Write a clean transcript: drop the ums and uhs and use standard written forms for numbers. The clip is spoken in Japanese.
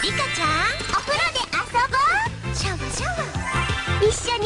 リカちゃん、お風呂で遊ぼう。シャワシャワ。一緒に